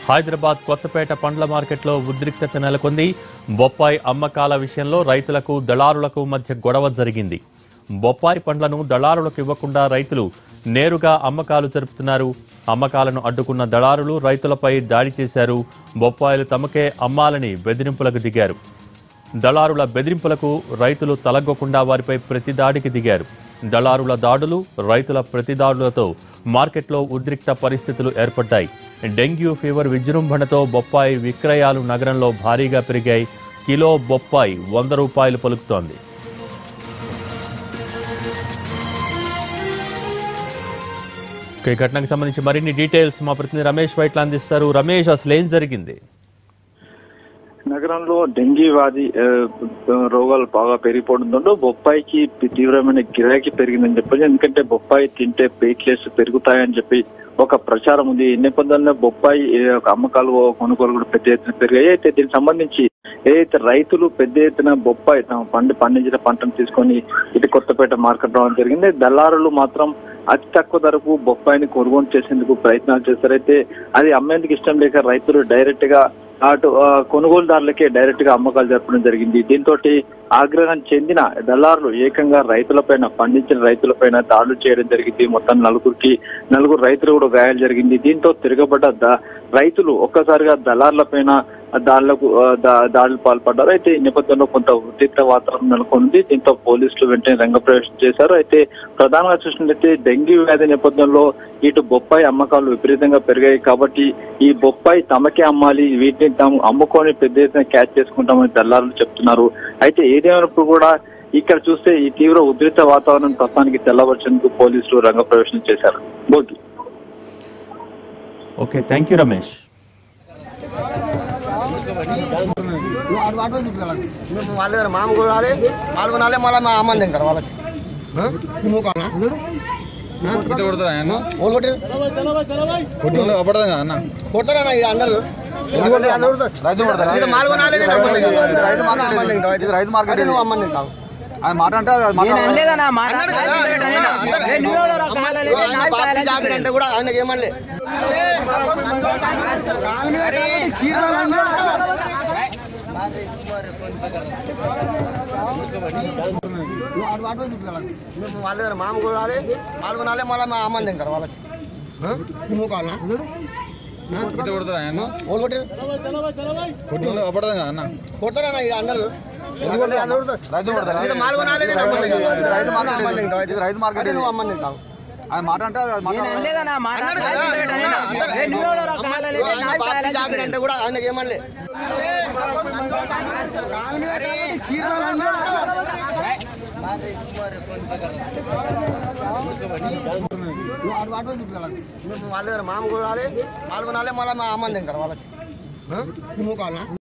హైదరాబాద్ కొత్తపేట పండ్ల మార్కెట్లో ఉద్రిక్తత నెలకొంది. బొప్పాయి అమ్మకాల విషయంలో రైతులకు దళారులకు మధ్య గొడవ జరిగింది. బొప్పాయి పండ్లను దళారులకు ఇవ్వకుండా రైతులు నేరుగా అమ్మకాలు జరుపుతున్నారు. అమ్మకాలను అడ్డుకున్న దళారులు రైతులపై దాడి చేశారు. బొప్పాయిలు తమకే అమ్మాలని బెదిరింపులకు దిగారు. దళారుల బెదిరింపులకు రైతులు తలగ్గకుండా వారిపై ప్రతిదాడికి దిగారు. దళారుల దాడులు, రైతుల ప్రతిదాడులతో మార్కెట్లో ఉద్రిక్త పరిస్థితులు ఏర్పడ్డాయి. డెంగ్యూ ఫీవర్ విజృంభణతో బొప్పాయి విక్రయాలు నగరంలో భారీగా పెరిగాయి. కిలో బొప్పాయి 100 రూపాయలు పలుకుతోంది. ఈ ఘటనకు సంబంధించి మరిన్ని డీటెయిల్స్ మా ప్రతినిధి రమేష్ వైట్ల అందిస్తారు. రమేష్, అసలు ఏం జరిగింది? నగరంలో డెంగీ వ్యాధి రోగాలు బాగా పెరిగిపోతుందో బొప్పాయికి తీవ్రమైన గిరాకీ పెరిగిందని చెప్పాలి. ఎందుకంటే బొప్పాయి తింటే ప్లేట్లెట్స్ పెరుగుతాయని చెప్పి ఒక ప్రచారం ఉంది. ఈ నేపథ్యంలో బొప్పాయి అమ్మకాలు కొనుగోలు కూడా పెద్ద ఎత్తున పెరిగాయి. అయితే దీనికి సంబంధించి ఏదైతే రైతులు పెద్ద ఎత్తున బొప్పాయి తమ పండించిన పంటను తీసుకొని ఇటు కొత్తపేట మార్కెట్ రావడం జరిగింది. దళారులు మాత్రం అతి తక్కువ ధరకు బొప్పాయిని కొనుగోలు చేసేందుకు ప్రయత్నాలు చేశారు. అయితే అది అమ్మేందుకు ఇష్టం లేక రైతులు డైరెక్ట్ గా అటు కొనుగోలుదారులకే డైరెక్ట్ గా అమ్మకాలు జరపడం జరిగింది. దీంతో ఆగ్రహం చెందిన దళారులు ఏకంగా పండించిన రైతులపైన దాడులు చేయడం జరిగింది. మొత్తం నలుగురు రైతులు కూడా గాయాలు జరిగింది. దీంతో తిరగబడ్డ రైతులు ఒక్కసారిగా దళారులపైన దాడులు పాల్పడ్డారు. అయితే ఈ నేపథ్యంలో కొంత ఉద్రిక్త వాతావరణం నెలకొంది. దీంతో పోలీసులు వెంటనే రంగప్రవేశం చేశారు. అయితే ప్రధానంగా చూసినట్లయితే డెంగీ వ్యాధి నేపథ్యంలో ఇటు బొప్పాయి అమ్మకాలు విపరీతంగా పెరిగాయి. కాబట్టి ఈ బొప్పాయి తమకే అమ్మాలి, వీటిని తాము అమ్ముకొని పెద్ద ఎత్తున క్యాచ్ చేసుకుంటామని దళారులు చెప్తున్నారు. అయితే ఏదేమైనప్పుడు కూడా ఇక్కడ చూస్తే ఈ తీవ్ర ఉద్రిక్త వాతావరణం ప్రస్తుతానికి తెల్లవచ్చేందుకు పోలీసులు రంగప్రవేశం చేశారు. Bhogi. Okay, thank you Ramesh. వాళ్ళ దగ్గర మామ కొనాలి, వాళ్ళు కొనాలి, మళ్ళీ మా అమ్మని తింటారు వాళ్ళు వచ్చి కొడతారా అందరూ రైతు మార్కెట్ అమ్మని తింటాం మాట అంటే కూడా ఆయనకి ఏమనలే. వాళ్ళ దగ్గర మామ కొనాలి, వాళ్ళు కొనాలి, మళ్ళీ మా అమ్మని తింటారు వాళ్ళు వచ్చి కొడతారా అందరూ రైతు మార్కెట్ అమ్మని తింటాం మాట అంటే కూడా ఆయనకి ఏమనలే. వాళ్ళ దగ్గర మామ కొనాలి, వాళ్ళు కొనాలి, మళ్ళీ మా అమ్మని తింటారు వాళ్ళు వచ్చి